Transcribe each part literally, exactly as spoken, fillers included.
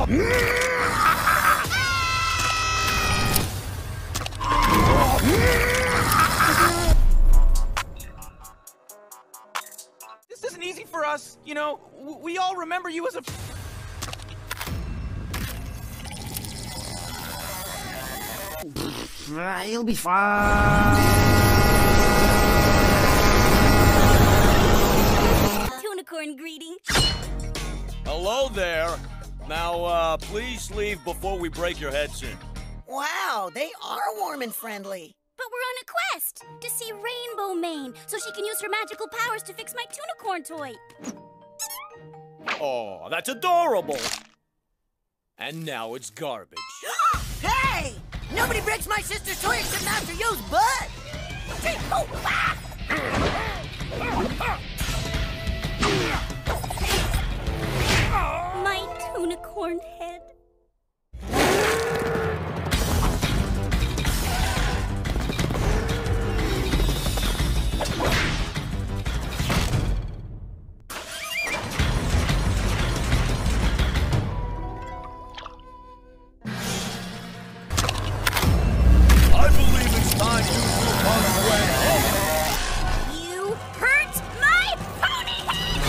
This isn't easy for us. You know, w we all remember you as a... He'll be fine. Tunicorn greeting. Hello there. Now, uh, please leave before we break your heads in. Wow, they are warm and friendly. But we're on a quest to see Rainbow Mane so she can use her magical powers to fix my Tunicorn toy. Oh, that's adorable. And now it's garbage. Hey! Nobody breaks my sister's toy except Master Yo's butt! My Tunicorn head. You hurt my pony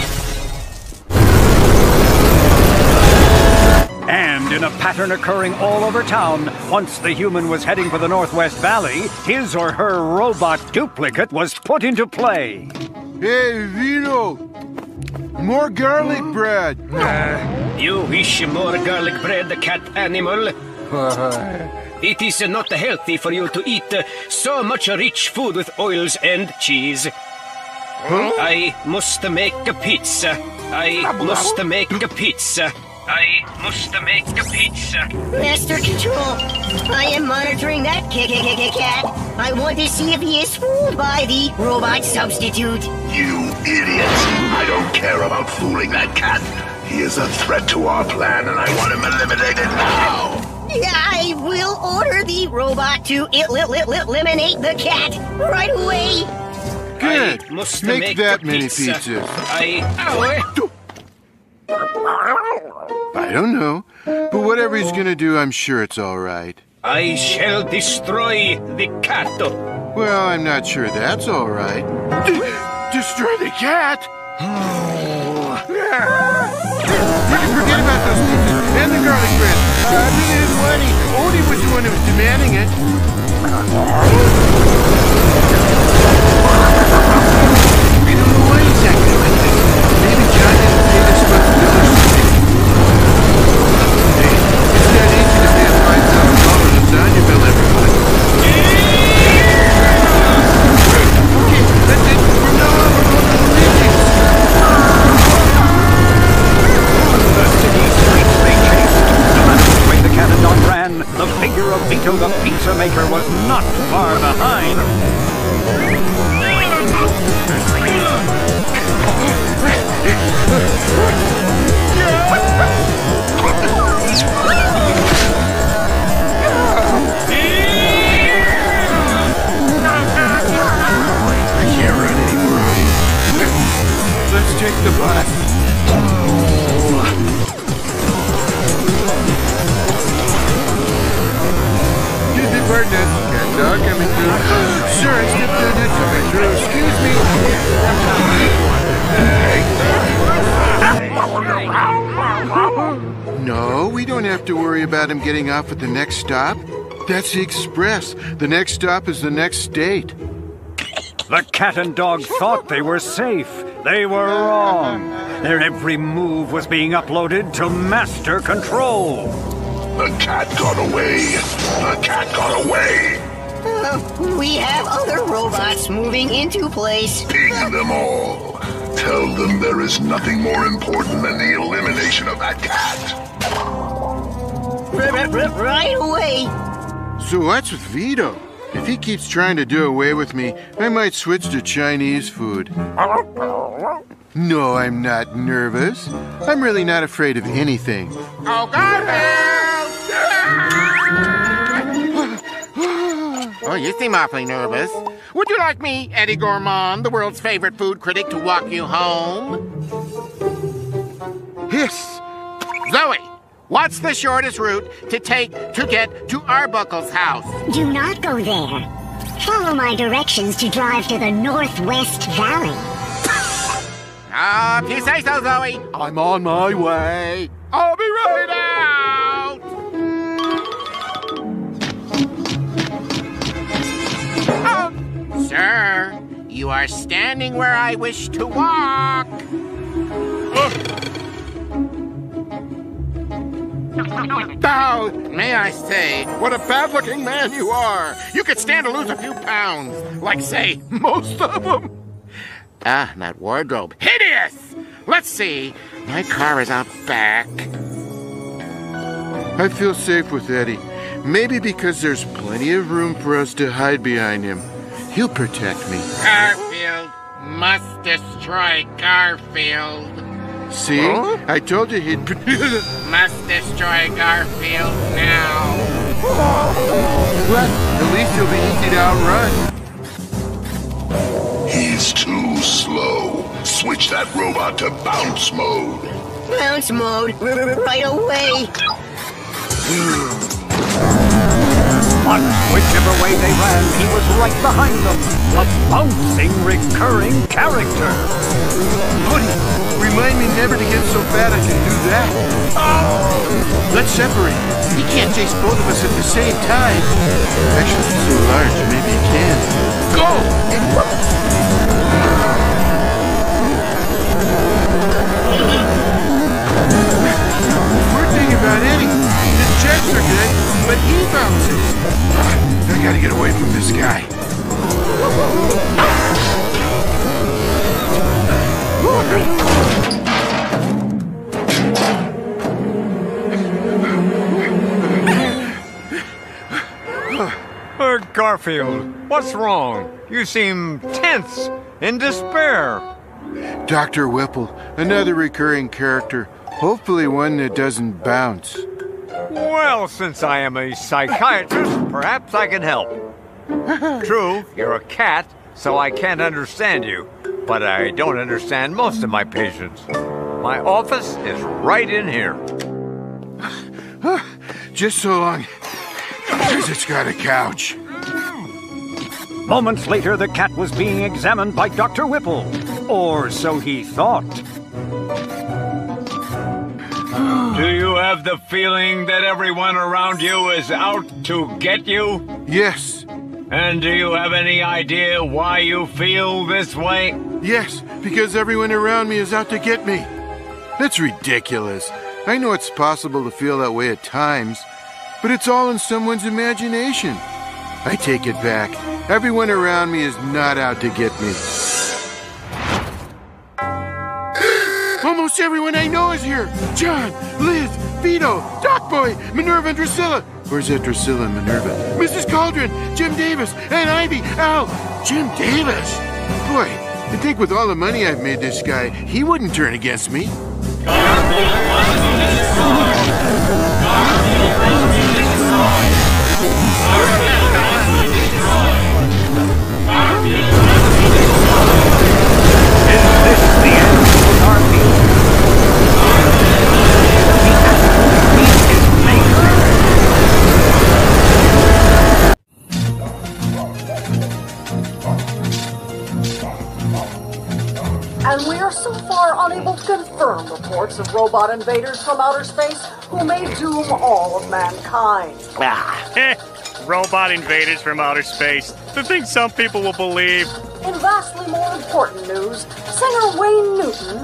head! And in a pattern occurring all over town, once the human was heading for the Northwest Valley, his or her robot duplicate was put into play. Hey, Vito! More garlic bread! Uh, you wish more garlic bread, cat animal? It is not healthy for you to eat uh, so much rich food with oils and cheese. Huh? I must make a pizza. I must make a pizza. I must make a pizza. Master Control, I am monitoring that cat. I want to see if he is fooled by the robot substitute. You idiot! I don't care about fooling that cat. He is a threat to our plan, and I want him eliminated now! I will order the robot to eliminate the cat right away. Good. I must make, make that a many pizza. pizzas. I... I don't know, but whatever he's gonna do, I'm sure it's all right. I shall destroy the cat. Well, I'm not sure that's all right. D destroy the cat? You can forget about those pizzas and the garlic bread. I really didn't want any. Odie was the one who was demanding it. We don't know why he's acting like this. Maybe John didn't pay this much bill or something. Hey, it's that easy to pay a five thousand dollar lasagna bill every month. Okay, that's it. From now on, we're going to the meetings. The city streets they chased. No matter which way the cat and dog ran, the figure of Vito the pizza maker was not far behind. I can't run anymore. Let's take the bus. Excuse me, partner. Cat dog coming through. Sure, I stepped on it coming through. Excuse me. No, we don't have to worry about him getting off at the next stop. That's the express. The next stop is the next state. The cat and dog thought they were safe. They were wrong. Their every move was being uploaded to Master Control. The cat got away. The cat got away. Uh, we have other robots moving into place. Ping them all. Tell them there is nothing more important than the elimination of that cat. R -r -r right away. So what's with Vito? If he keeps trying to do away with me, I might switch to Chinese food. No, I'm not nervous. I'm really not afraid of anything. Oh, garbage! Oh, you seem awfully nervous. Would you like me, Eddie Gourmand, the world's favorite food critic, to walk you home? Hiss! Zoe, What's the shortest route to take to get to Arbuckle's house? Do not go there. Follow my directions to drive to the Northwest Valley. Ah, if you say so, Zoe. I'm on my way. I'll be right out! Oh, sir, you are standing where I wish to walk. Oh, may I say, what a bad-looking man you are. You could stand to lose a few pounds. Like, say, most of them. Ah, that wardrobe. Hideous! Let's see. My car is out back. I feel safe with Eddie. Maybe because there's plenty of room for us to hide behind him. He'll protect me. Garfield must destroy Garfield. See? Huh? I told you he'd... Must destroy Garfield now. Well, at least he'll be easy to outrun. He's too slow. Switch that robot to bounce mode. Bounce mode, right away. But whichever way they ran, he was right behind them. A bouncing, recurring character. Woody, remind me never to get so fat I can do that. Let's separate. He can't chase both of us at the same time. Actually, he's so large, maybe he can. Go! Weird thing about Eddie, his checks are good, but he bounces. I gotta get away from this guy. Uh, Garfield, what's wrong? You seem tense, in despair. Doctor Whipple, another recurring character. Hopefully one that doesn't bounce. Well, since I am a psychiatrist, perhaps I can help. True, you're a cat, so I can't understand you. But I don't understand most of my patients. My office is right in here. Just so long as it's got a couch. Moments later, the cat was being examined by Doctor Whipple. Or so he thought. Do you have the feeling that everyone around you is out to get you? Yes. And do you have any idea why you feel this way? Yes, because everyone around me is out to get me. That's ridiculous. I know it's possible to feel that way at times, but it's all in someone's imagination. I take it back. Everyone around me is not out to get me. Almost everyone I know is here. John, Liz, Vito, Doc Boy, Minerva and Drusilla. Where's that Drusilla and Minerva? Missus Cauldron, Jim Davis, and Ivy, Al. Jim Davis? Boy, you'd think with all the money I've made this guy, he wouldn't turn against me. Is this the end for Garfield? He has to meet his maker. And we are so far unable to confirm reports of robot invaders from outer space who may doom all of mankind. Ah, eh, robot invaders from outer space. The thing some people will believe. In vastly more important news, singer Wayne Newton...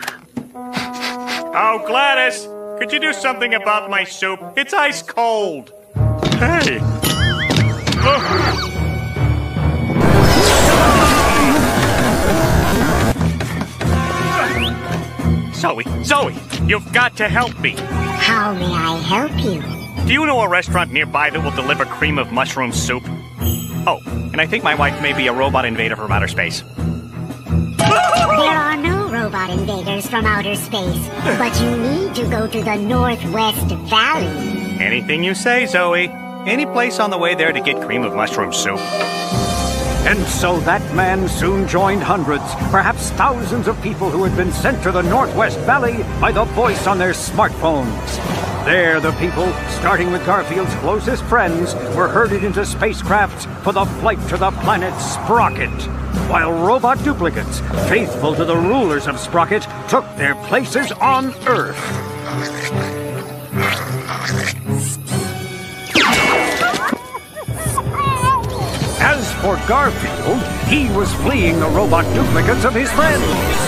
Oh, Gladys, could you do something about my soup? It's ice cold. Hey. Oh. Zoe, Zoe, you've got to help me. How may I help you? Do you know a restaurant nearby that will deliver cream of mushroom soup? Oh, and I think my wife may be a robot invader from outer space. There are no robot invaders from outer space, but you need to go to the Northwest Valley. Anything you say, Zoe. Any place on the way there to get cream of mushroom soup. And so that man soon joined hundreds, perhaps thousands of people who had been sent to the Northwest Valley by the voice on their smartphones. There, the people, starting with Garfield's closest friends, were herded into spacecrafts for the flight to the planet Sprocket, while robot duplicates, faithful to the rulers of Sprocket, took their places on Earth. As for Garfield, he was fleeing the robot duplicates of his friends.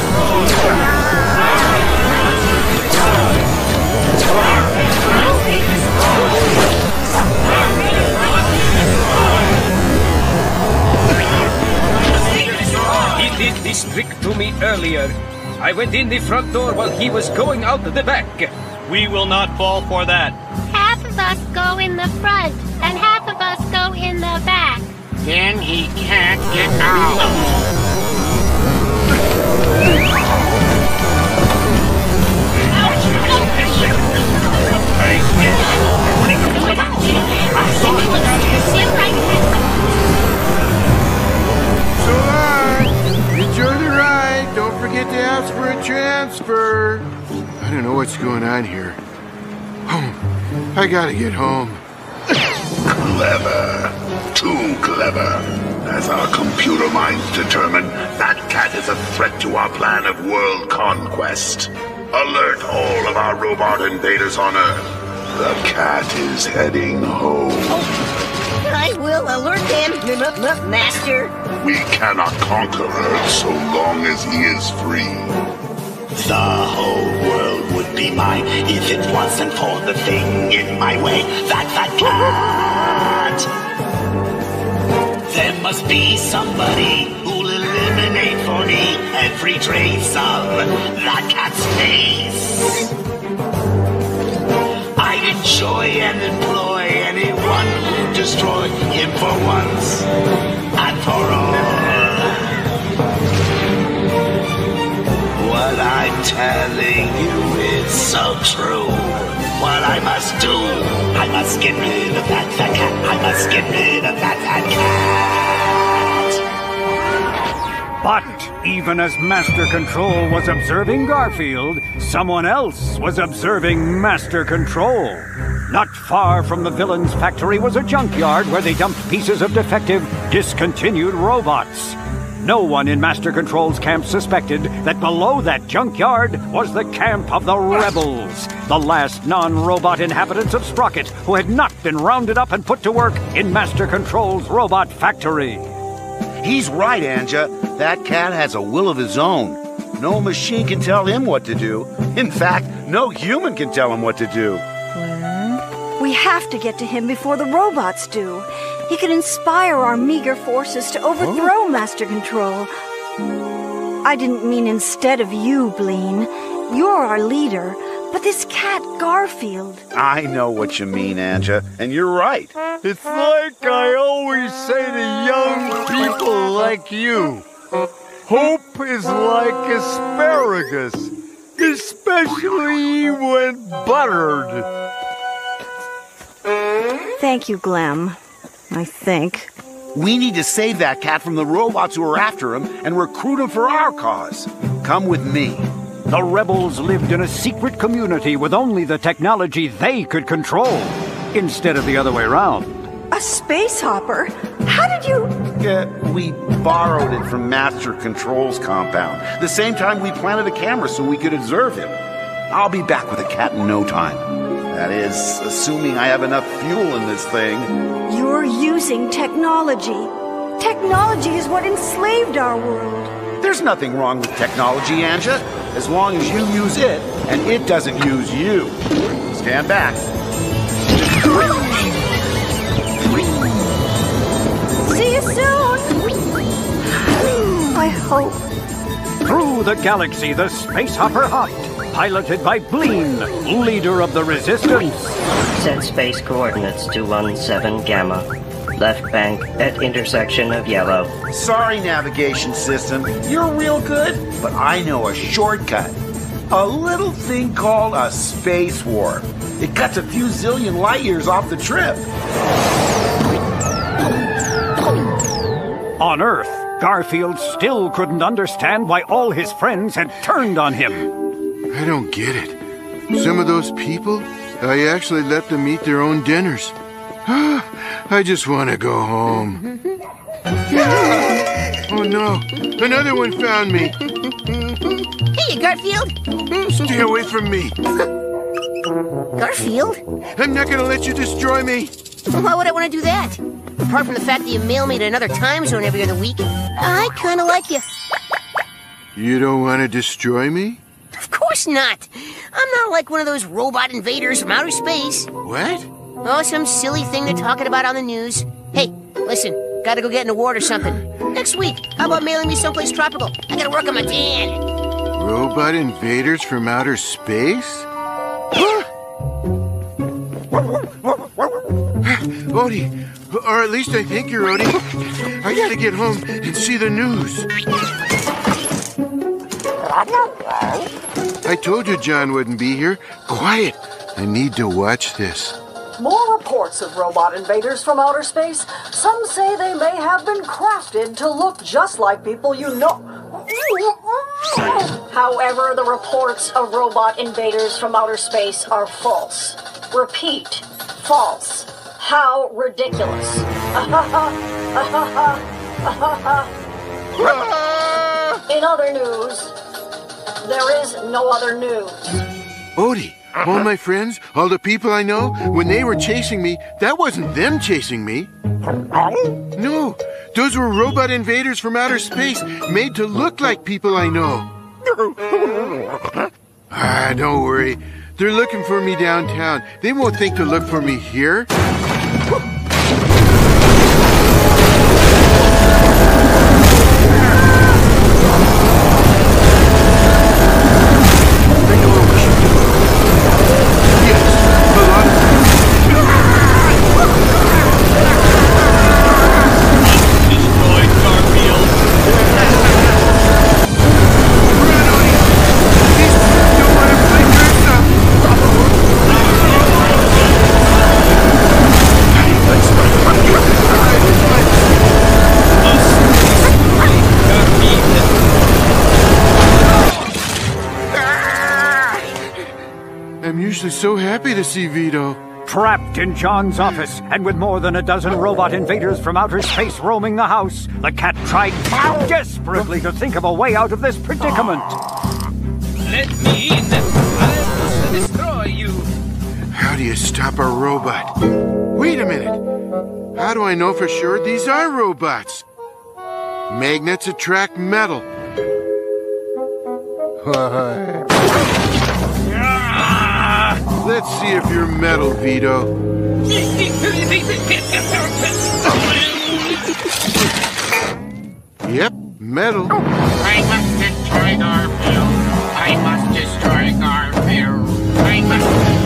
He did this trick to me earlier. I went in the front door while he was going out the back. We will not fall for that. Half of us go in the front, and half of us go in the back. Then he can't get out. So long. Enjoy the ride. Don't forget to ask for a transfer. I don't know what's going on here. Home. I gotta get home. Clever. Too clever. As our computer minds determine, that cat is a threat to our plan of world conquest. Alert all of our robot invaders on Earth. The cat is heading home. I will alert them, m- m- Master. We cannot conquer Earth so long as he is free. The whole world would be mine if it wasn't for the thing in my way. That fat cat! There must be somebody who'll eliminate for me every trace of that cat's face. I'd enjoy and employ anyone who'd destroy him for once and for all. What I'm telling you is so true. What I must do, I must get rid of that fat cat. I must get rid of that fat cat. But even as Master Control was observing Garfield, someone else was observing Master Control. Not far from the villain's factory was a junkyard where they dumped pieces of defective, discontinued robots. No one in Master Control's camp suspected that below that junkyard was the camp of the Rebels, the last non-robot inhabitants of Sprocket who had not been rounded up and put to work in Master Control's robot factory. He's right, Anja. That cat has a will of his own. No machine can tell him what to do. In fact, no human can tell him what to do. We have to get to him before the robots do. He can inspire our meager forces to overthrow Master Control. I didn't mean instead of you, Bleen. You're our leader, but this cat, Garfield. I know what you mean, Anja, and you're right. It's like I always say to young people like you. Hope is like asparagus, especially when buttered. Thank you, Glem. I think. We need to save that cat from the robots who are after him and recruit him for our cause. Come with me. The Rebels lived in a secret community with only the technology they could control, instead of the other way around. A space hopper? How did you... Yeah, we borrowed it from Master Control's compound. The same time we planted a camera so we could observe him. I'll be back with the cat in no time. That is, assuming I have enough fuel in this thing. You're using technology. Technology is what enslaved our world. There's nothing wrong with technology, Anja, as long as you use it and it doesn't use you. Stand back. See you soon. I hope. Through the galaxy, the space hopper hopped, piloted by Bleen, leader of the Resistance. Set space coordinates to one seven Gamma. Left bank at intersection of yellow. Sorry, navigation system. You're real good, but I know a shortcut. A little thing called a space warp. It cuts a few zillion light years off the trip. On Earth, Garfield still couldn't understand why all his friends had turned on him. I don't get it. Some of those people, I actually let them eat their own dinners. I just want to go home. Oh no, another one found me. Hey, Garfield. Stay away from me. Garfield? I'm not going to let you destroy me. Well, why would I want to do that? Apart from the fact that you mail me to another time zone every other week, I kind of like you. You don't want to destroy me? Of course not. I'm not like one of those robot invaders from outer space. What? Oh, some silly thing they're talking about on the news. Hey, listen, gotta go get an award or something. Next week, how about mailing me someplace tropical? I gotta work on my tan. Robot invaders from outer space? Odie, or at least I think you're Odie. I gotta get home and see the news. I told you John wouldn't be here. Quiet. I need to watch this. More reports of robot invaders from outer space. Some say they may have been crafted to look just like people you know. However, the reports of robot invaders from outer space are false. Repeat, false. How ridiculous. In other news, there is no other news. Odie, all my friends, all the people I know, when they were chasing me, that wasn't them chasing me. No, those were robot invaders from outer space, made to look like people I know. Ah, don't worry. They're looking for me downtown. They won't think to look for me here. I'm usually so happy to see Vito. Trapped in John's office, and with more than a dozen robot invaders from outer space roaming the house, the cat tried desperately to think of a way out of this predicament. Let me in. I will destroy you. How do you stop a robot? Wait a minute. How do I know for sure these are robots? Magnets attract metal. Let's see if you're metal, Vito. Yep, metal. I must destroy Garfield. I must destroy Garfield. I must...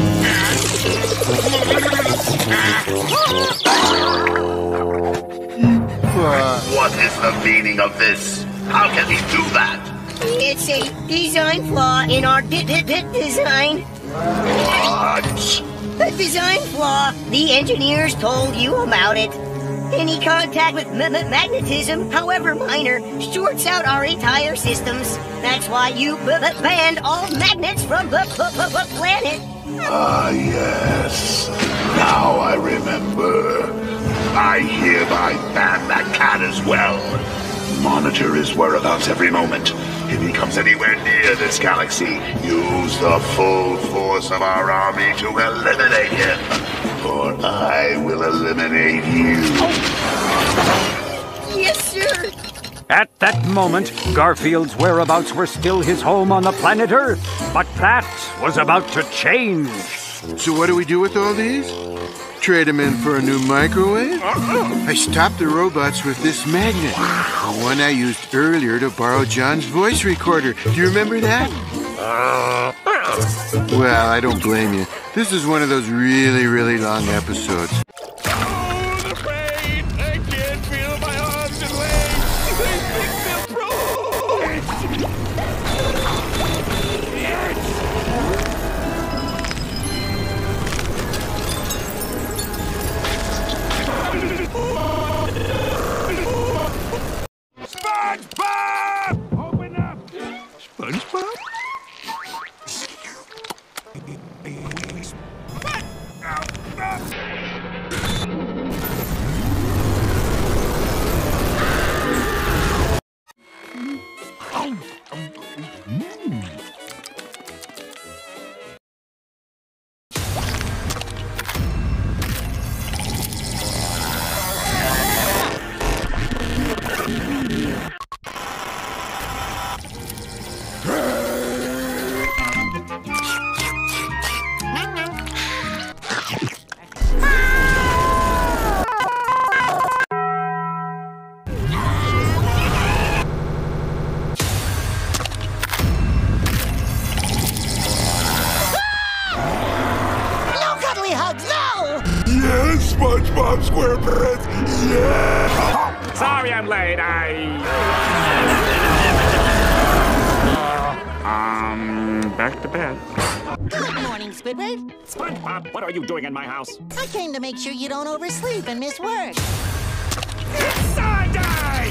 What is the meaning of this? How can he do that? It's a design flaw in our di di di design. What? A design flaw. The engineers told you about it. Any contact with m m magnetism, however minor, shorts out our entire systems. That's why you b b banned all magnets from the b b b planet. Ah, yes. Now I remember. I hereby ban that cat as well. Monitor his whereabouts every moment. If he comes anywhere near this galaxy, use the full force of our army to eliminate him. Or I will eliminate you. Yes, sir. At that moment, Garfield's whereabouts were still his home on the planet Earth, but that was about to change. So what do we do with all these? Trade them in for a new microwave? I stopped the robots with this magnet. The one I used earlier to borrow John's voice recorder. Do you remember that? Well, I don't blame you. This is one of those really, really long episodes. SpongeBob? Thanks. Yes, SpongeBob SquarePants! Yeah! Sorry I'm late. I. Uh, um, back to bed. Good morning, Squidward. SpongeBob, what are you doing in my house? I came to make sure you don't oversleep and miss work. Sunday!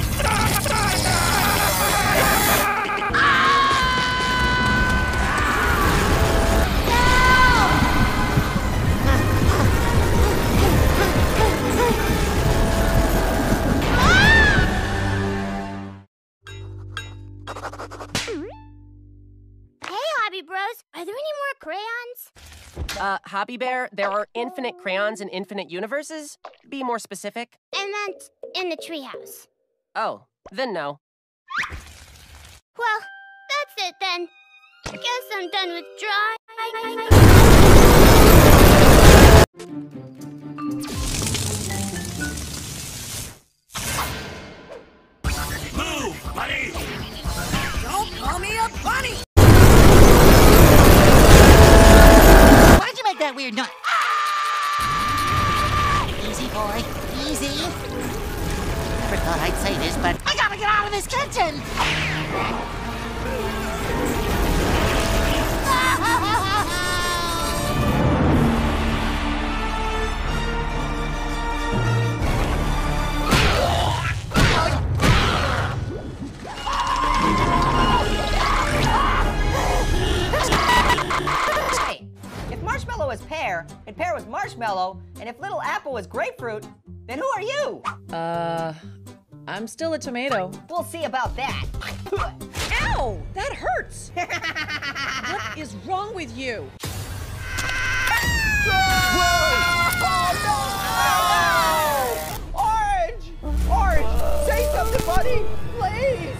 Bros, are there any more crayons? Uh, Hobby Bear, there are infinite crayons in infinite universes? Be more specific. I meant in the treehouse. Oh, then no. Well, that's it then. Guess I'm done with drawing. Move, buddy! Don't call me a bunny! Why'd you make that weird noise? Ah! Easy, boy. Easy. Never thought I'd say this, but I gotta get out of this kitchen! Marshmallow is pear, and pear was marshmallow, and if Little Apple was grapefruit, then who are you? Uh, I'm still a tomato. We'll see about that. Ow! That hurts! What is wrong with you? Oh, no! Orange! Orange! Say something, buddy! Please!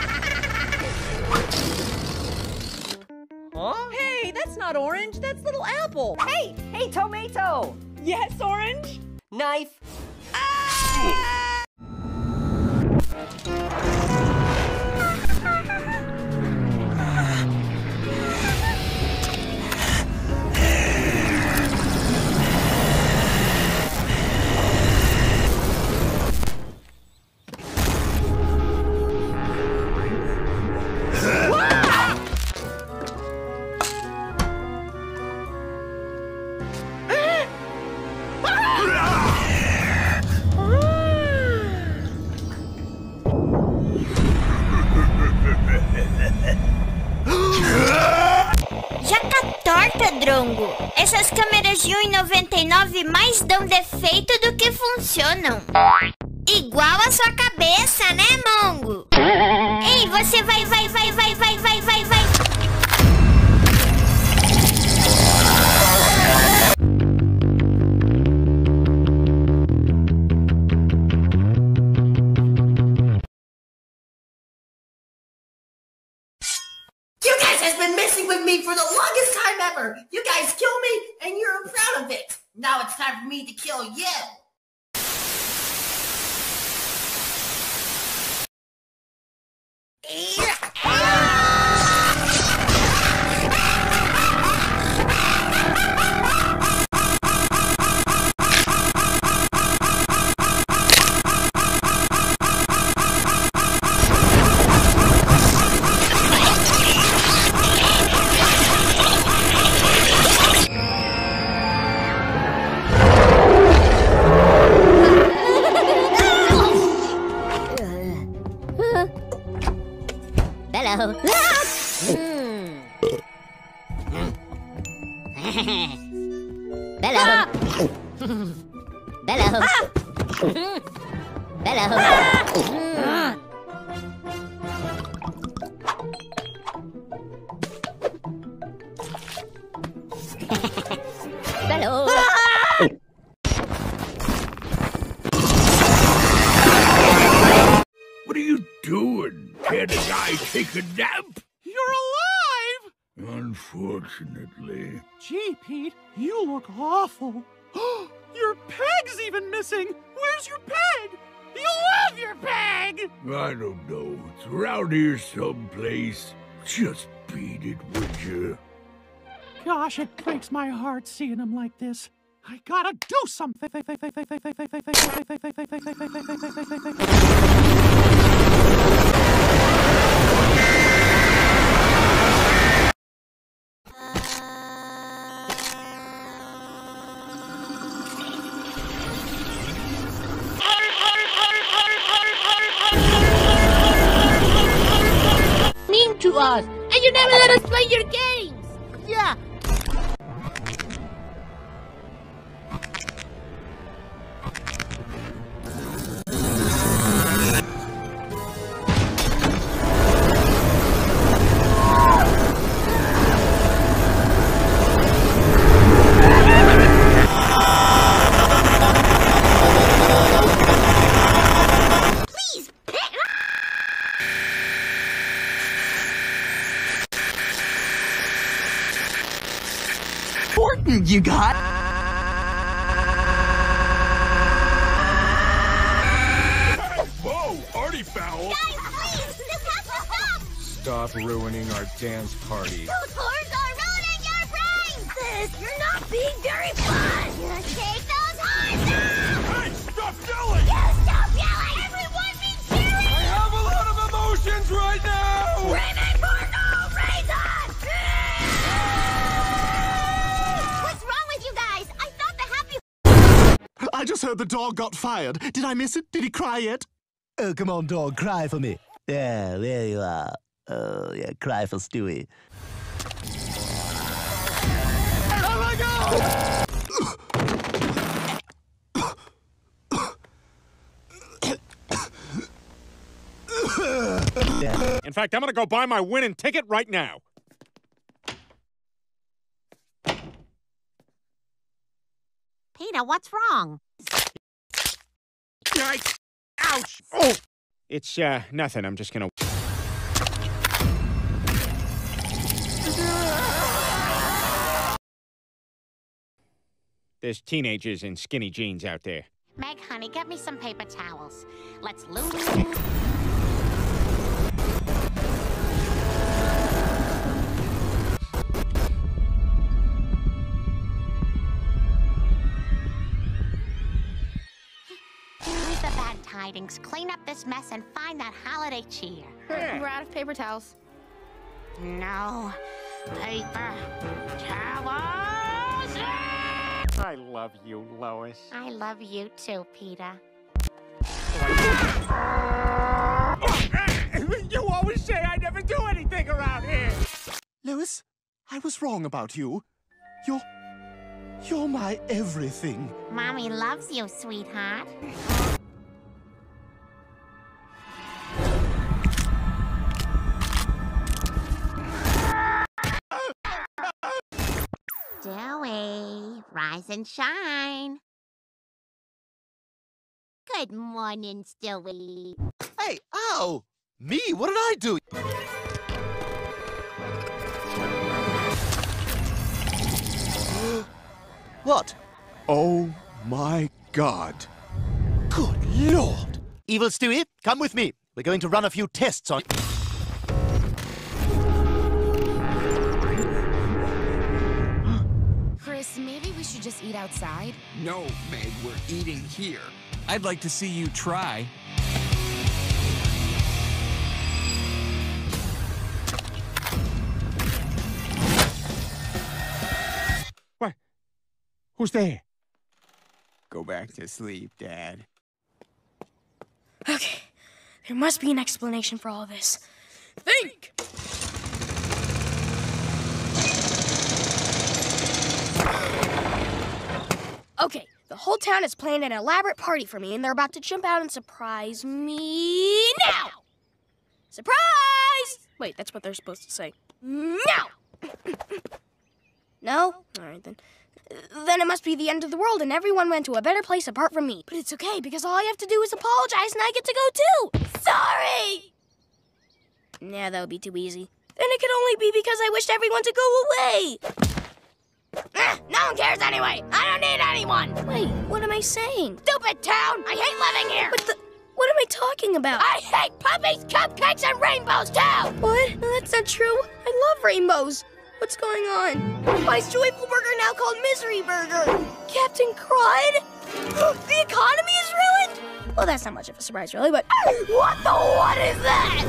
Huh? Hey, that's not Orange. That's Little Apple. Hey! Hey, Tomato! Yes, Orange? Knife! Ah! Drongo, essas câmeras de um e noventa e nove mais dão defeito do que funcionam. Igual a sua cabeça, né, Mongo? Ei, você vai, vai, vai, vai, vai, vai, vai, vai. You guys has been messing with me for the longest time ever. You guys kill me, and you're proud of it. Now it's time for me to kill you. Hello. Bello. Bello. Bello. Bello. What are you doing? Can't a guy take a nap? You're alive! Unfortunately. Gee, Pete, you look awful. Your peg's even missing. Where's your peg? You love your peg! I don't know. It's around here someplace. Just beat it, would you? Gosh, it breaks my heart seeing him like this. I gotta do something. Mean to us, and you never let us play your games. Yeah. You got? Whoa, Artie foul! Guys, please! This has to stop! Stop ruining our dance party. Those horns are ruining your brains! This, you're not being very fun! Take those horns out! Hey, stop yelling! You stop yelling! Everyone be cheering! I have a lot of emotions right now! Screaming for no reason! I just heard the dog got fired. Did I miss it? Did he cry yet? Oh, come on, dog, cry for me. Yeah, there you are. Oh, yeah, cry for Stewie. Oh my God! In fact, I'm gonna go buy my winning ticket right now. Peter, what's wrong? Yikes! Ouch! Oh! It's, uh, nothing. I'm just gonna... There's teenagers in skinny jeans out there. Meg, honey, get me some paper towels. Let's loot. Tidings. Clean up this mess and find that holiday cheer. We're out of paper towels. No. Paper towels! I love you, Lois. I love you too, Peter. You always say I never do anything around here! Lois, I was wrong about you. You're... you're my everything. Mommy loves you, sweetheart. Stewie, rise and shine. Good morning, Stewie. Hey, ow! Me? What did I do? What? Oh my God. Good Lord. Evil Stewie, come with me. We're going to run a few tests on... Chris, maybe we should just eat outside? No, Meg, we're eating here. I'd like to see you try. What? Who's there? Go back to sleep, Dad. Okay, there must be an explanation for all this. Think! Okay, the whole town has planned an elaborate party for me, and they're about to jump out and surprise me now! Surprise! Wait, that's what they're supposed to say. Now! No? All right, then. Then it must be the end of the world, and everyone went to a better place apart from me. But it's okay, because all I have to do is apologize, and I get to go too! Sorry! Nah, that would be too easy. Then it could only be because I wished everyone to go away! Ah, no one cares anyway! I don't need anyone! Wait, what am I saying? Stupid town! I hate living here! What the... What am I talking about? I hate puppies, cupcakes, and rainbows too! What? No, that's not true. I love rainbows. What's going on? Why is Joyful Burger now called Misery Burger? Captain Crud? The economy is ruined? Well, that's not much of a surprise, really, but... What the what is that?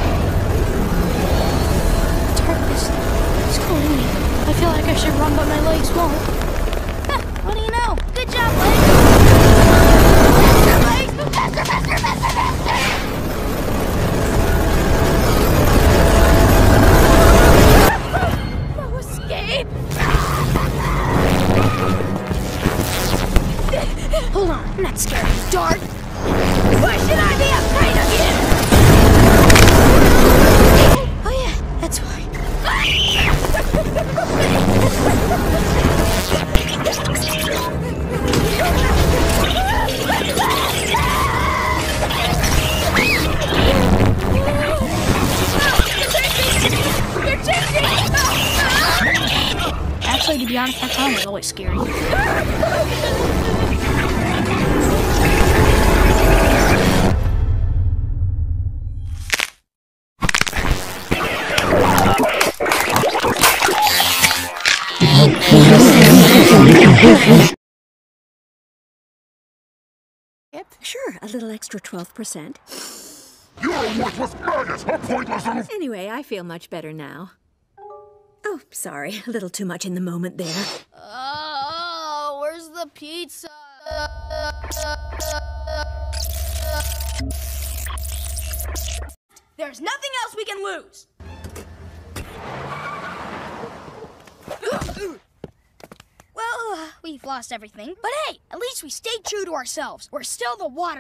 Darkness. It's calling me. I feel like I should run, but my legs won't. Huh, what do you know? Good job, legs! Faster, legs! Faster, faster, faster, faster! No escape! Hold on, I'm not scared of the dark. Why should I be afraid of you? Oh yeah, that's why. Actually, to be honest, that time was always scary. Yep, sure, a little extra twelve percent. You're a worthless maggot! A pointless little... Anyway, I feel much better now. Oh, sorry, a little too much in the moment there. Oh, where's the pizza? There's nothing else we can lose. Well, uh, we've lost everything, but hey, at least we stayed true to ourselves. We're still the water.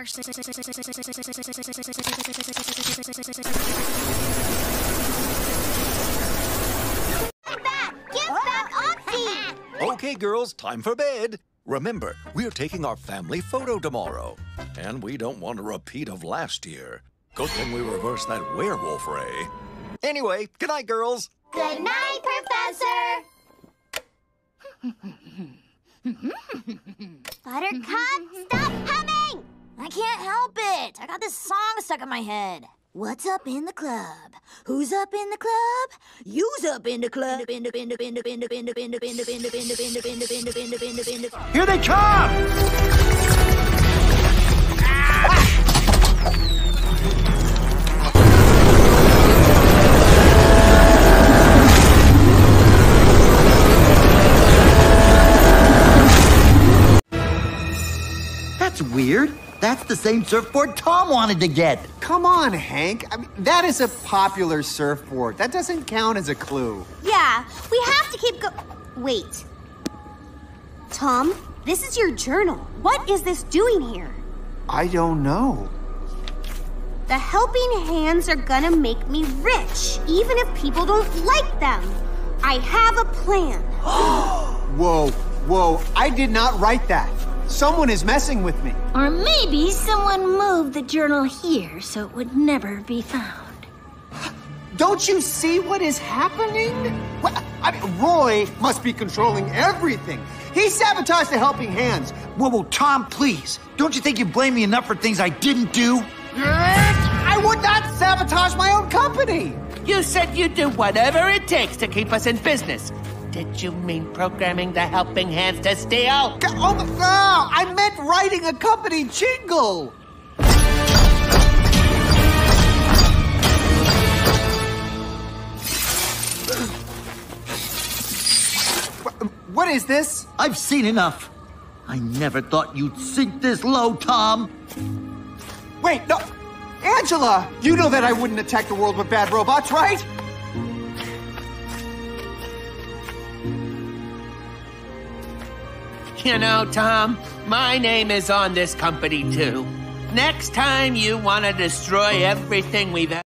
Okay, girls, time for bed. Remember, we're taking our family photo tomorrow. And we don't want a repeat of last year. Good thing we reversed that werewolf ray. Anyway, good night, girls. Good night, Professor. Buttercup, stop humming! I can't help it. I got this song stuck in my head. What's up in the club? Who's up in the club? You's up in the club. Here they come! That's weird. That's the same surfboard Tom wanted to get. Come on, Hank. I mean, that is a popular surfboard. That doesn't count as a clue. Yeah, we have to keep go- Wait. Tom, this is your journal. What is this doing here? I don't know. The helping hands are gonna make me rich, even if people don't like them. I have a plan. Whoa, whoa, I did not write that. Someone is messing with me. Or maybe someone moved the journal here so it would never be found. Don't you see what is happening? What? I mean, Roy must be controlling everything. He sabotaged the helping hands. Whoa, whoa, Tom, please. Don't you think you blame me enough for things I didn't do? I would not sabotage my own company. You said you'd do whatever it takes to keep us in business. Did you mean programming the helping hands to steal? Oh, no, I meant writing a company jingle. What is this? I've seen enough. I never thought you'd sink this low, Tom. Wait, no. Angela, you know that I wouldn't attack the world with bad robots, right? You know, Tom, my name is on this company, too. Next time you want to destroy everything we've ever...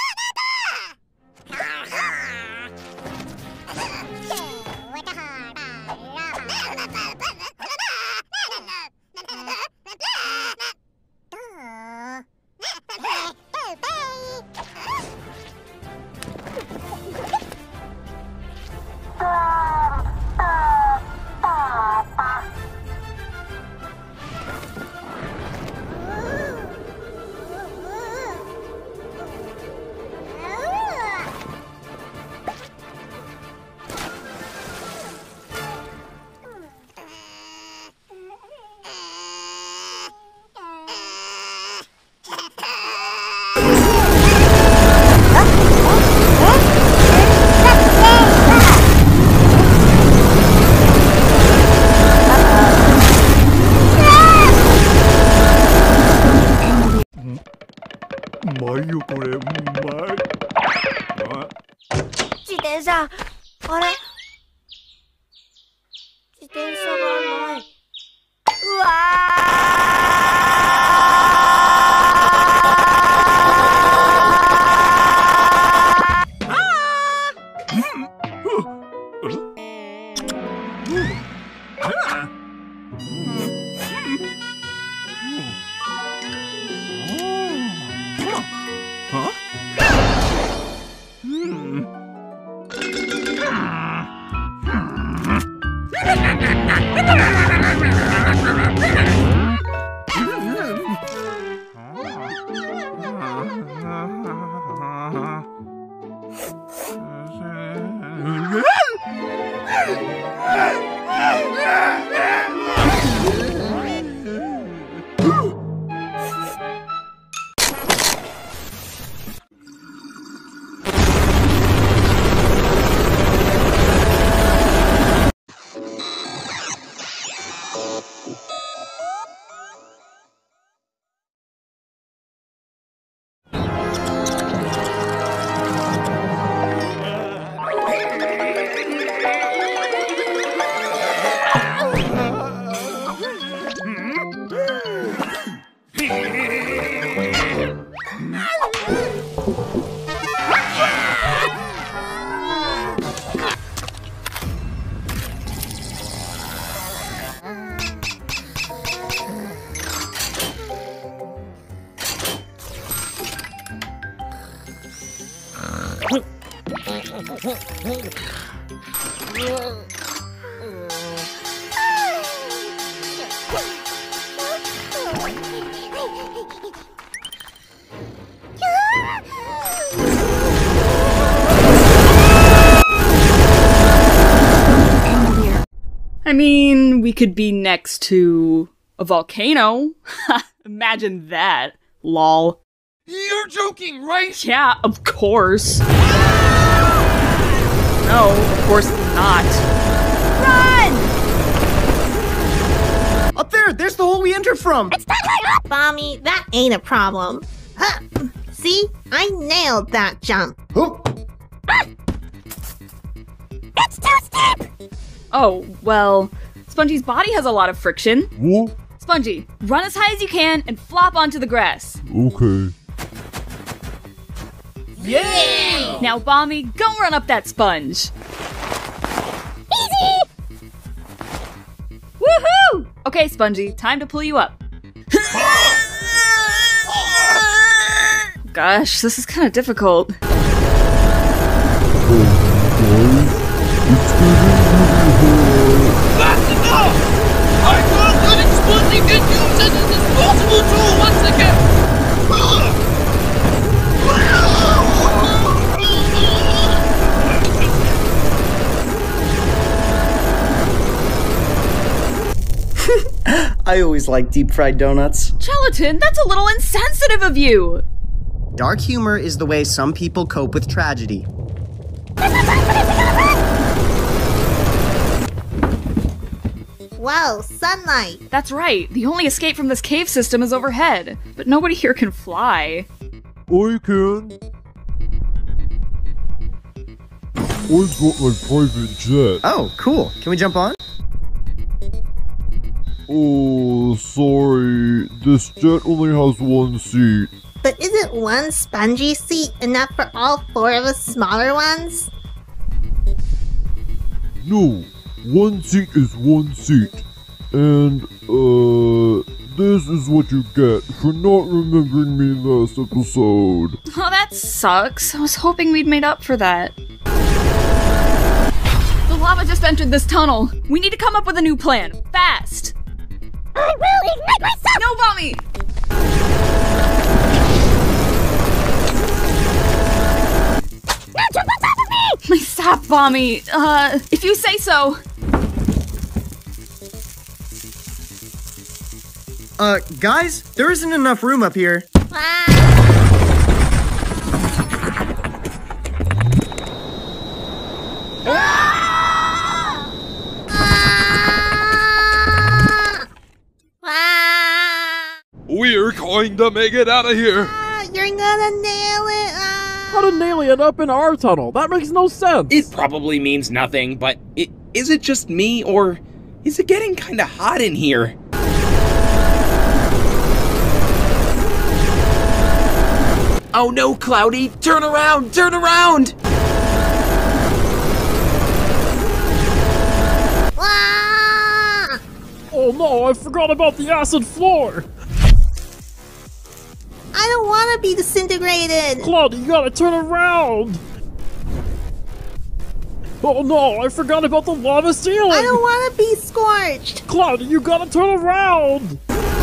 I mean, we could be next to a volcano. Imagine that. Lol. You're joking, right? Yeah, of course. No, of course not. Run! Up there! There's the hole we entered from! It's not right up! Mommy, that ain't a problem. Huh. See? I nailed that jump. Oh. Ah! It's too steep! Oh, well, Spongy's body has a lot of friction. What? Spongy, run as high as you can and flop onto the grass. Okay. Yay! Now, Bommy, go run up that sponge. Easy! Woohoo! Okay, Spongy, time to pull you up. Gosh, this is kind of difficult. That's enough! I can't let Spongy get used as a disposable tool once again! I always like deep fried donuts. Gelatin, that's a little insensitive of you! Dark humor is the way some people cope with tragedy. Whoa, sunlight! That's right, the only escape from this cave system is overhead. But nobody here can fly. I can. I've got my private jet. Oh, cool. Can we jump on? Oh, sorry. This jet only has one seat. But isn't one spongy seat enough for all four of us smaller ones? No, one seat is one seat. And, uh, this is what you get for not remembering me last episode. Oh, that sucks. I was hoping we'd made up for that. The lava just entered this tunnel. We need to come up with a new plan. Fast! I will ignite myself! No, Mommy! Now jump on top of me! My sap, Bommy. Uh, if you say so. Uh, guys, there isn't enough room up here. We're going to make it out of here. You're gonna nail it. Ah. How to nail it up in our tunnel? That makes no sense. It probably means nothing, but it, is it just me, or is it getting kinda hot in here? Oh no, Cloudy! Turn around! Turn around! Ah! Oh no, I forgot about the acid floor! I don't want to be disintegrated! Cloudy, you gotta turn around! Oh no, I forgot about the lava ceiling! I don't want to be scorched! Cloudy, you gotta turn around!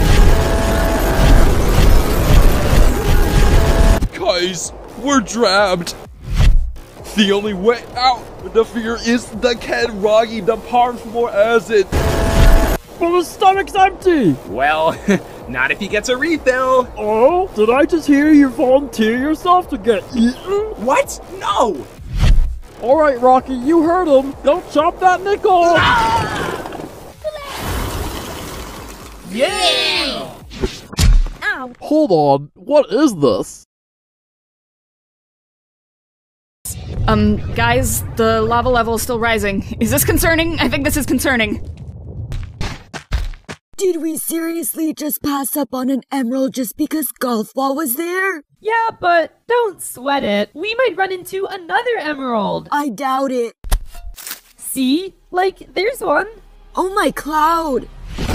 Guys, we're trapped. The only way out of the fear is the Ken Roggy, the part for more acid. But his stomach's empty! Well, not if he gets a refill. Oh, did I just hear you volunteer yourself to get eaten? What? No! Alright, Rocky, you heard him. Don't chop that nickel! Yeah! Ow! Hold on, what is this? Um, guys, the lava level is still rising. Is this concerning? I think this is concerning. Did we seriously just pass up on an emerald just because Golf Ball was there? Yeah, but don't sweat it. We might run into another emerald. I doubt it. See? Like, there's one. Oh my Cloud!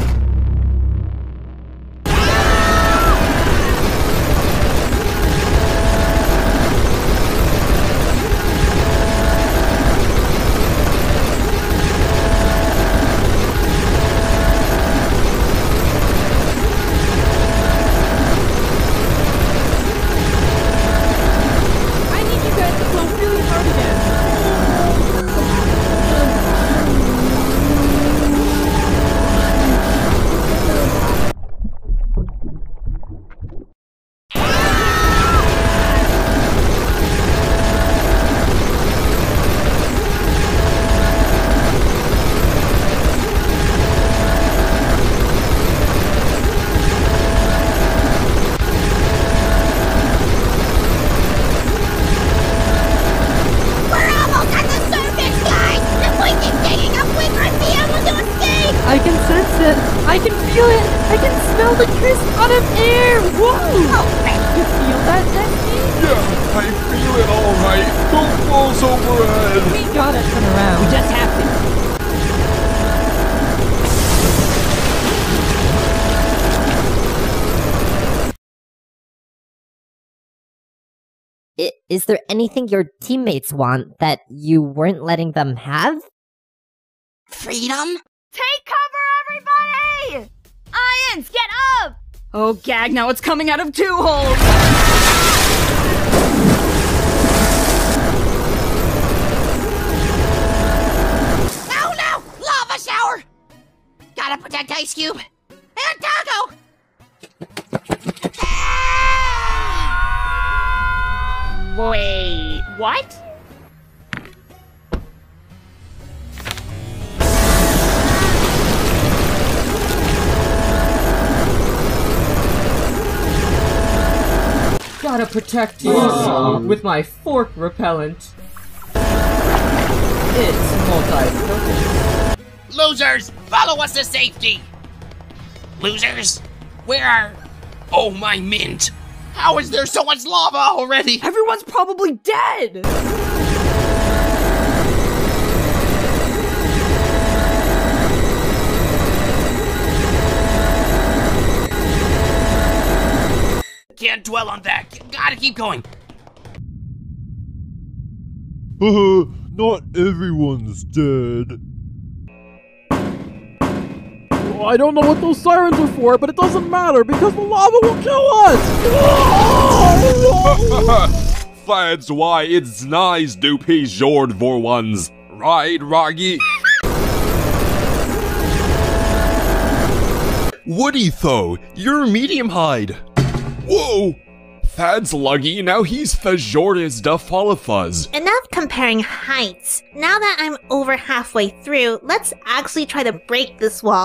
I can sense it. I can feel it. I can smell the crisp autumn air. Whoa! Oh, you feel that, Destiny? Yeah, I feel it all right. Don't fall so overhead. We gotta turn around. We just have to. I- is there anything your teammates want that you weren't letting them have? Freedom? Take cover, everybody! Ions, get up! Oh, gag, now it's coming out of two holes! No, no! Lava shower! Gotta protect Ice Cube! And Taco! Wait, what? Gotta protect you with my fork repellent. It's multi-purpose. Losers, follow us to safety! losers. Where are... Oh, my mint. How is there so much lava already? Everyone's probably dead! Can't dwell on that. Gotta keep going. Haha, not everyone's dead. Well, I don't know what those sirens are for, but it doesn't matter because the lava will kill us! That's why it's nice to be short for once. Right, Roggy? Woody, though, you're medium height. Whoa! That's lucky, now he's the shortest of all of us. Enough comparing heights. Now that I'm over halfway through, let's actually try to break this wall.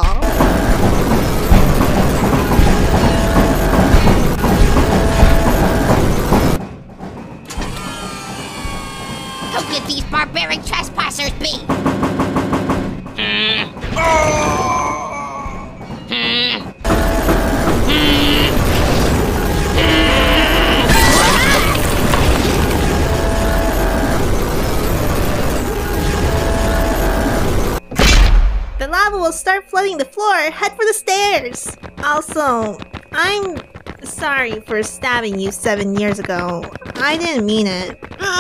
Who could these barbaric trespassers be? Mm. Oh. Mm. The lava will start flooding the floor. Head for the stairs. Also, I'm sorry for stabbing you seven years ago. I didn't mean it.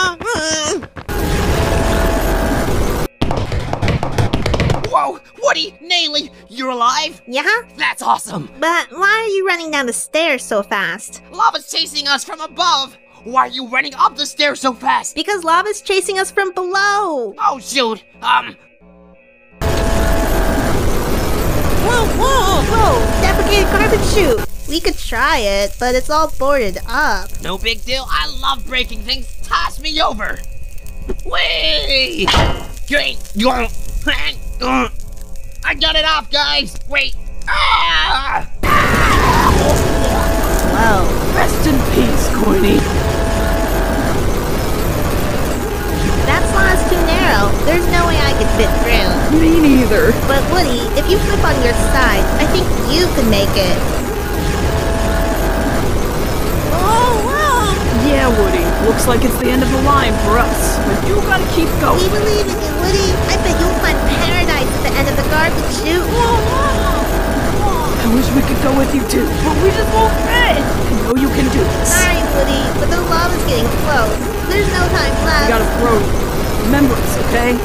Whoa! Woody! Naily! You're alive? Yeah? That's awesome! But why are you running down the stairs so fast? Lava's chasing us from above! Why are you running up the stairs so fast? Because lava's chasing us from below! Oh shoot! Um... Whoa, whoa, whoa! Deprecated garbage chute! We could try it, but it's all boarded up. No big deal, I love breaking things! Toss me over! Whee! I got it off, guys! Wait! Ah! Whoa. Rest in peace, Coiny. That slot's too narrow. There's no way I could fit through. Me neither. But Woody, if you flip on your side, I think you could make it. Oh, wow! Yeah, Woody. Looks like it's the end of the line for us. But you gotta keep going. We believe in you, Woody. I bet you'll find paradise at the end of the garbage chute. I wish we could go with you too, but we just won't fit. I know you can do this. Sorry, Woody, but the lava's getting close. There's no time left. We gotta throw it. Remember us, okay?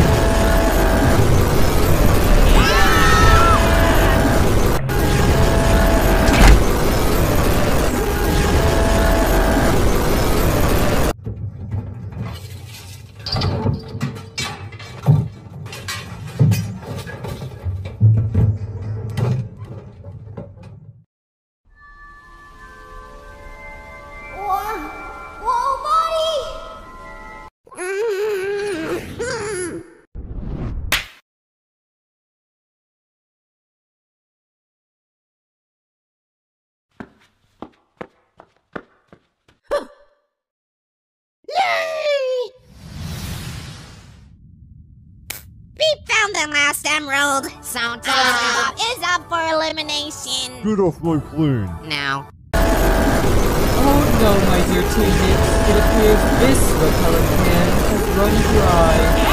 The last emerald, so uh, is up for elimination. Get off my plane. Now. Oh no, my dear teammates. It appears this repellent can has run dry.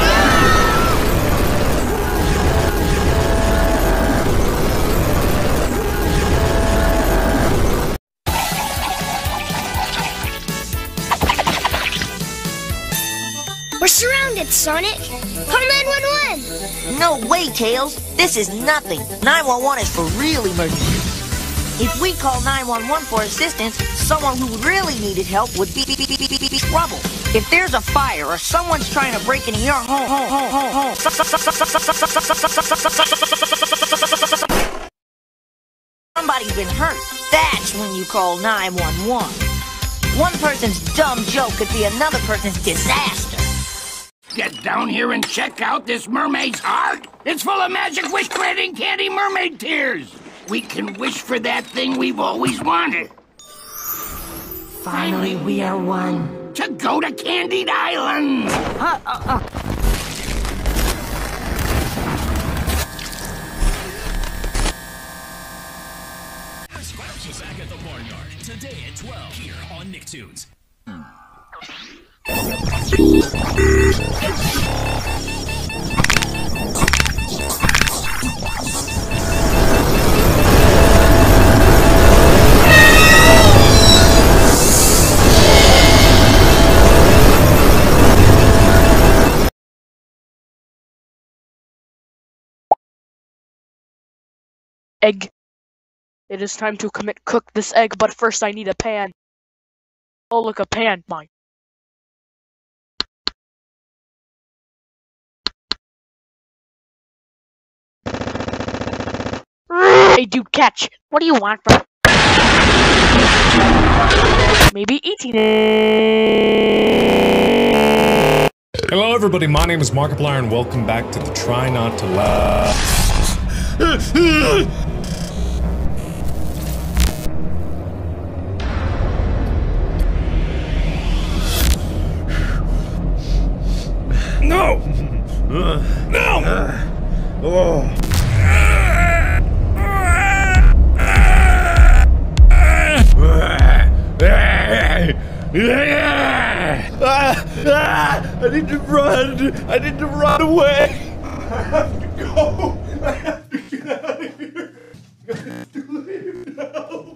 We're surrounded, Sonic. Call nine one one. No way, Tails. This is nothing. nine one one is for real emergencies. If we call nine one one for assistance, someone who really needed help would be, be, be, be, be, be trouble. If there's a fire or someone's trying to break into your home, home, home, home, home, somebody's been hurt, that's when you call nine one one. One person's dumb joke could be another person's disaster. Get down here and check out this mermaid's heart. It's full of magic wish-granting candy mermaid tears. We can wish for that thing we've always wanted. Finally, we are one. To go to Candied Island. Uh, uh, uh. Back at the barnyard today at twelve here on Nicktoons. Egg. It is time to commit cook this egg, but first I need a pan. Oh, look, a pan. Mine. Hey, dude, catch. What do you want from? Maybe eating it. Hello, everybody. My name is Markiplier, and welcome back to the Try Not to Laugh. No! No! Oh. I need to run! I need to run away! I have to go! I have to get out of here! It's too late now!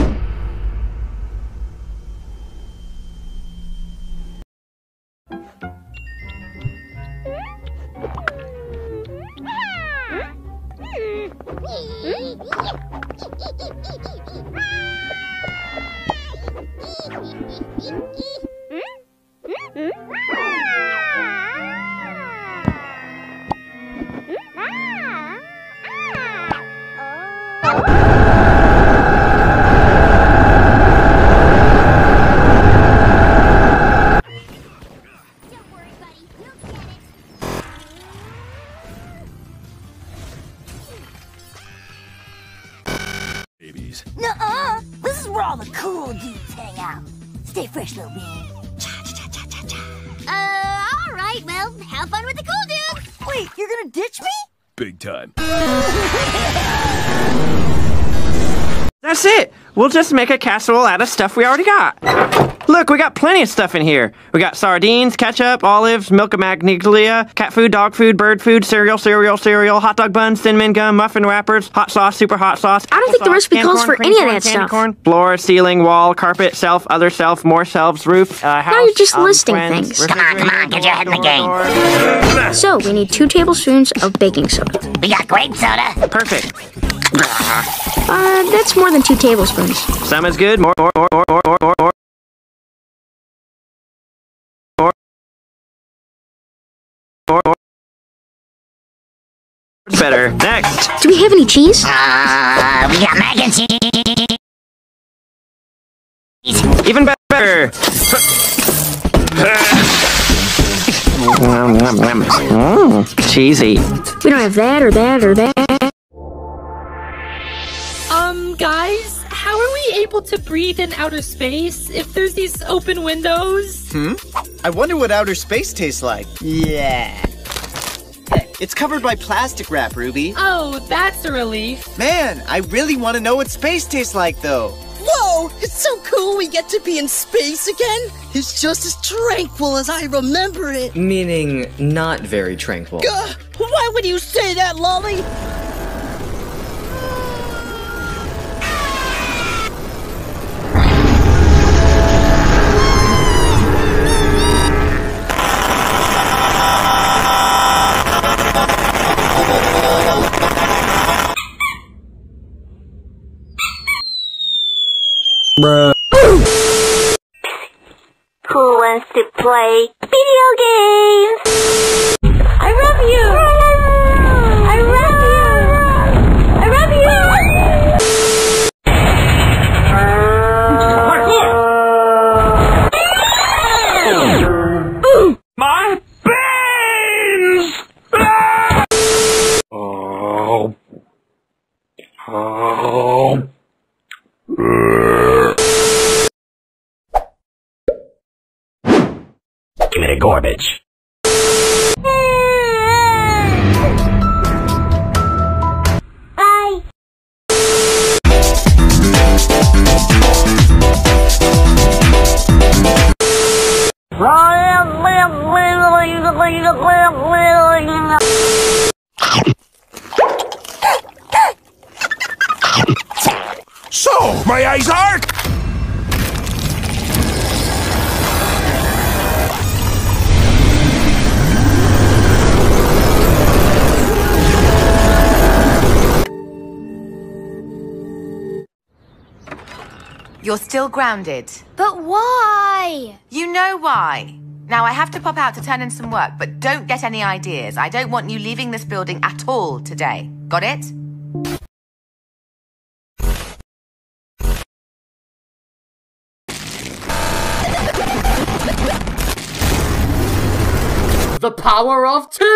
Nuh-uh! This is where all the cool dudes hang out. Stay fresh, little bean. Uh, alright, well, have fun with the cool dudes! Wait, you're gonna ditch me? Big time. That's it! We'll just make a casserole out of stuff we already got. Look, we got plenty of stuff in here. We got sardines, ketchup, olives, milk of magnolia, cat food, dog food, bird food, cereal, cereal, cereal, hot dog buns, cinnamon gum, muffin wrappers, hot sauce, super hot sauce. I don't think the recipe calls for any of that stuff. Corn, floor, ceiling, wall, carpet, shelf, other shelf, more shelves, roof, uh, house. Now you're just um, listing friends, things. Come on, come on, get your head in the game. So, we need two tablespoons of baking soda. We got grape soda. Perfect. Uh, that's more than two tablespoons. Some is good. More, more, more, more, more, more, more, more. More, more. It's better. Next. Do we have any cheese? Uh, we got mac and cheese. Even better. Mm, cheesy. We don't have that or that or that. Um, guys, how are we able to breathe in outer space if there's these open windows? Hmm? I wonder what outer space tastes like. Yeah. It's covered by plastic wrap, Ruby. Oh, that's a relief. Man, I really want to know what space tastes like, though. Whoa! It's so cool we get to be in space again! It's just as tranquil as I remember it! Meaning, not very tranquil. Gah! Why would you say that, Lolly? Bruh. Who wants to play video games? I love you! I love you! I love you! My beans! Oh. Oh. Give me the garbage. Bye. So, my eyes arc! You're still grounded. But why? You know why. Now, I have to pop out to turn in some work, but don't get any ideas. I don't want you leaving this building at all today. Got it? The power of two!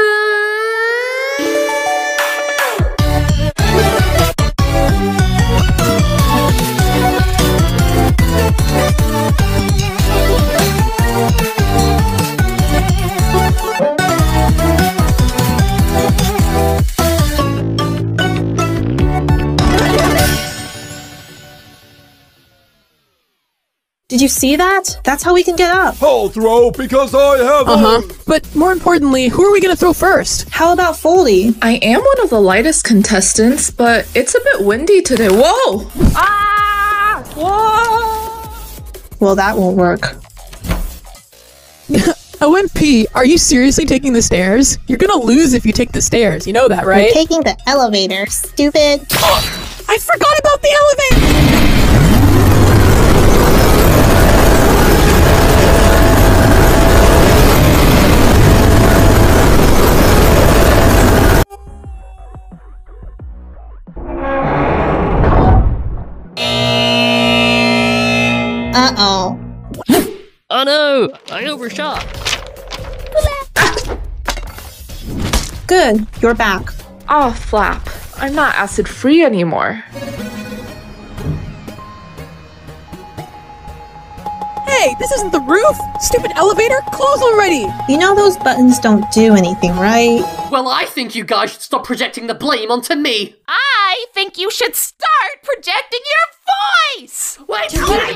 Did you see that? That's how we can get up. I'll throw because I have a- Uh-huh. But more importantly, who are we gonna throw first? How about Foldy? I am one of the lightest contestants, but it's a bit windy today. Whoa! Ah! Whoa! Well, that won't work. O M P, are you seriously taking the stairs? You're gonna lose if you take the stairs. You know that, right? We're taking the elevator, stupid. I forgot about the elevator! Uh-oh. Oh no! I overshot! Good, you're back. Oh, Flap. I'm not acid-free anymore. Hey, this isn't the roof! Stupid elevator, close already! You know those buttons don't do anything, right? Well, I think you guys should stop projecting the blame onto me! I think you should start projecting your voice! Wait!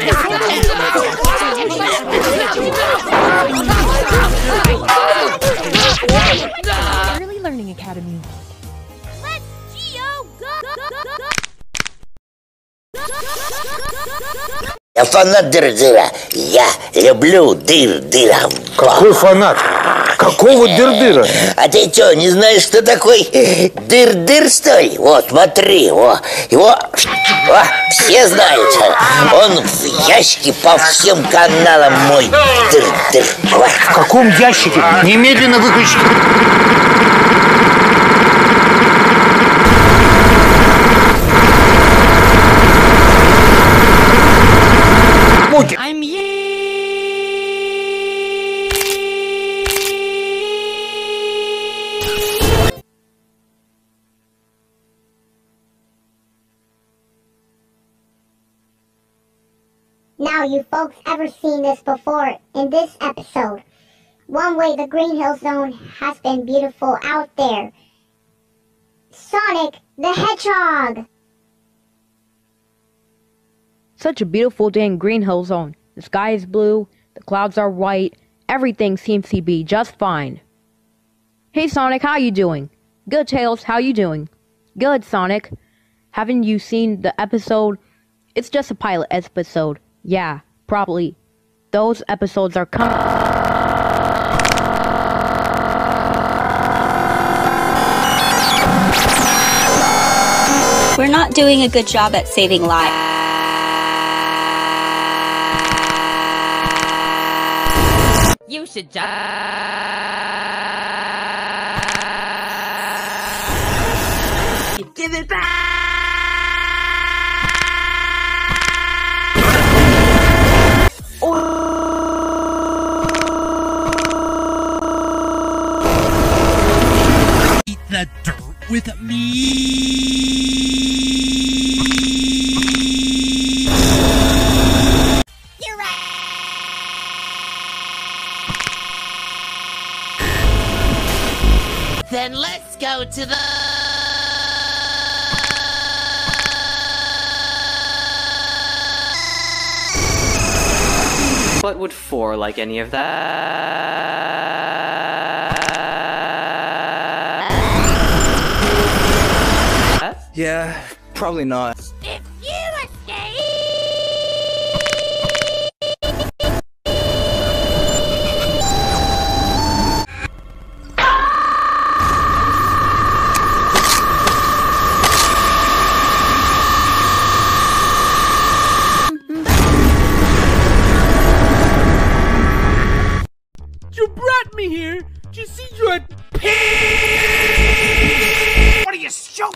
Early Learning Academy. Let's Geo go! Я фанат дыр-дыра. Я люблю дыр-дыра. Какой фанат? Какого дыр-дыра? А ты что, не знаешь, что такой дыр-дыр, что ли? Вот, смотри, о, его о, все знают. Он в ящике по всем каналам мой дыр-дыр. В каком ящике? Немедленно выключи. I'm Now, you folks ever seen this before in this episode? One way the Green Hill Zone has been beautiful out there. Sonic the Hedgehog! Such a beautiful day in Green Hill Zone. The sky is blue, the clouds are white, everything seems to be just fine. Hey Sonic, how you doing? Good, Tails, how you doing? Good, Sonic. Haven't you seen the episode? It's just a pilot episode. Yeah, probably. Those episodes are coming. We're not doing a good job at saving lives. You should just... Give it back! Eat the dirt with me. You're right. Then let's go to the... But would four like any of that? Yeah, probably not. If you escape... You brought me here to see your What are you, shoot?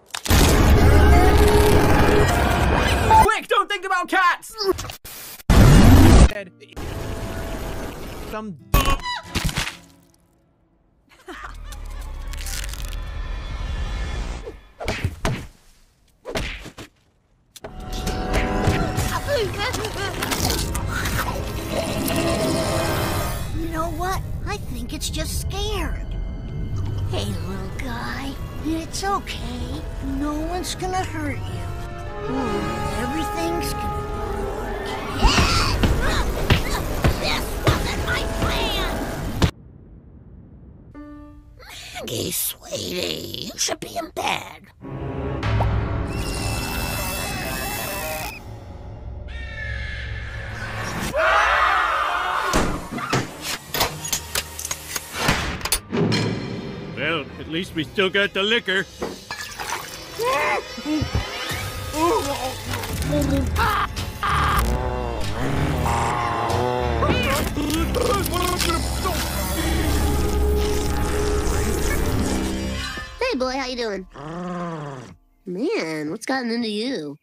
Quick, don't think about cats! Some You know what? I think it's just scared. Hey, little guy. It's okay. No one's gonna hurt you. Hmm, everything's gonna be okay. This wasn't my plan! Maggie, sweetie, you should be in bed. Well, at least we still got the liquor. Hey boy, how you doing? Man, what's gotten into you?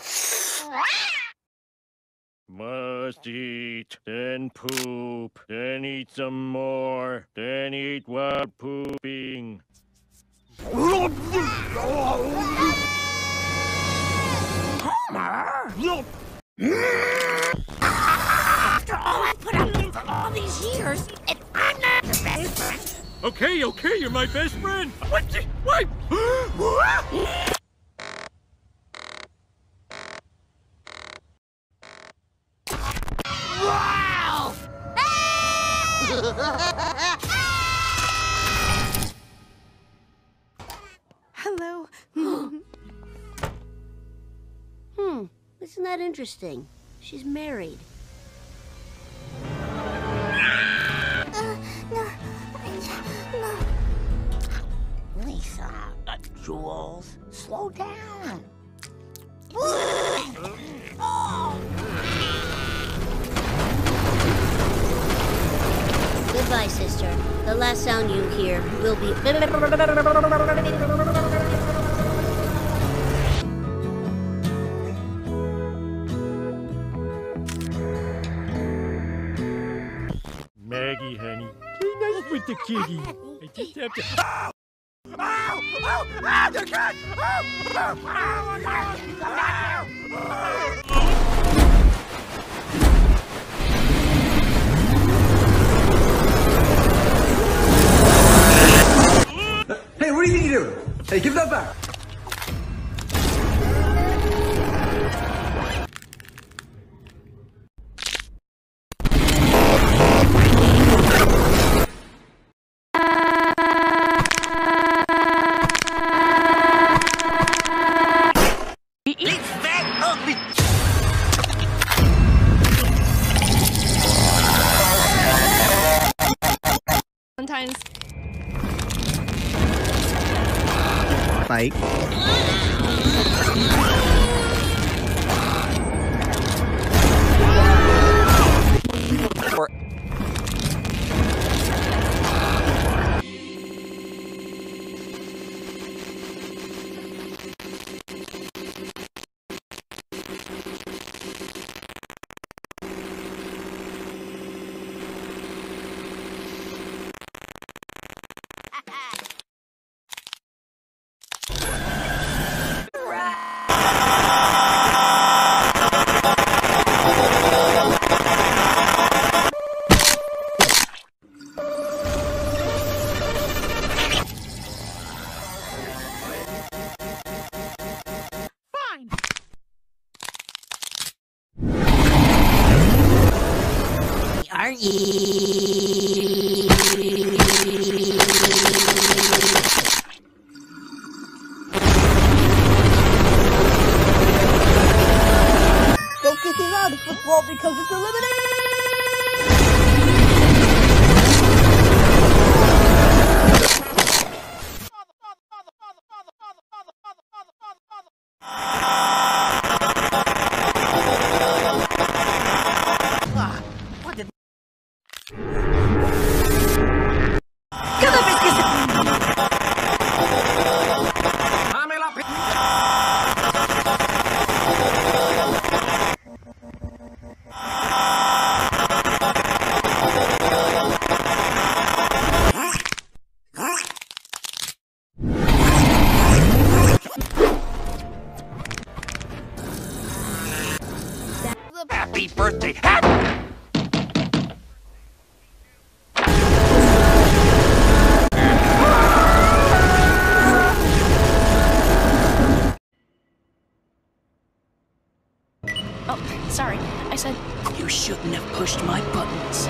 Must eat, then poop, then eat some more, then eat while pooping. Homer! After all I put up with for all these years, if I'm not your best friend... Okay, okay, you're my best friend. What? the- What? Wow! Hello. Hmm, isn't that interesting? She's married. Uh, no, no. Lisa, uh, Jules, slow down. Oh. Goodbye, sister. The last sound you hear will be... Maggie, honey, be nice with the kitty. I just have to. Ow! Ow! Ow! Ow! The cat! Ow! Ow! Ow! Hey, what do you think you're doing? Hey, give that back. Sometimes. Mike. Or Don't kick him out of football because it's eliminated! Happy birthday! Oh, sorry. I said you shouldn't have pushed my buttons.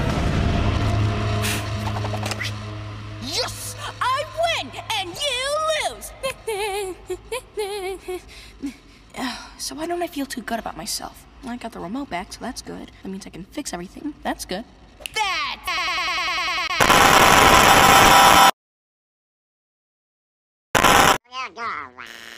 Yes! I win and you lose! So why don't I feel too good about myself? I got the remote back, so that's good. That means I can fix everything. That's good. Yeah, go.